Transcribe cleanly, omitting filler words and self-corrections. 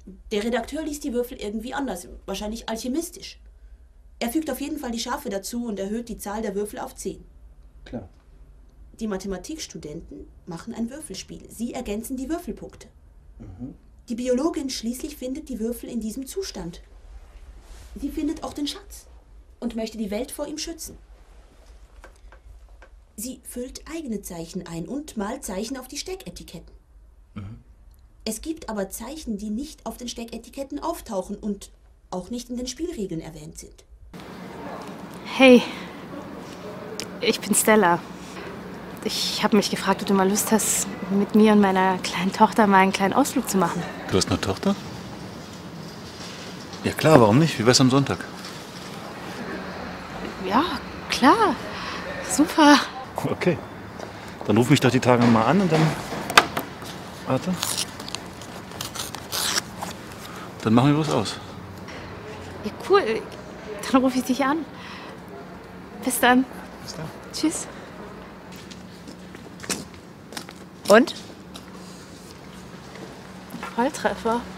Der Redakteur liest die Würfel irgendwie anders, wahrscheinlich alchemistisch. Er fügt auf jeden Fall die Schafe dazu und erhöht die Zahl der Würfel auf 10. Klar. Die Mathematikstudenten machen ein Würfelspiel. Sie ergänzen die Würfelpunkte. Die Biologin schließlich findet die Würfel in diesem Zustand. Sie findet auch den Schatz und möchte die Welt vor ihm schützen. Sie füllt eigene Zeichen ein und malt Zeichen auf die Stecketiketten. Es gibt aber Zeichen, die nicht auf den Stecketiketten auftauchen und auch nicht in den Spielregeln erwähnt sind. Hey, ich bin Stella. Ich habe mich gefragt, ob du mal Lust hast, mit mir und meiner kleinen Tochter mal einen kleinen Ausflug zu machen. Du hast eine Tochter? Ja klar, warum nicht? Wie wär's am Sonntag? Ja, klar. Super. Okay. Dann ruf mich doch die Tage mal an und dann... Warte. Dann machen wir was aus. Ja, cool. Dann rufe ich dich an. Bis dann. Bis dann. Tschüss. Und? Volltreffer.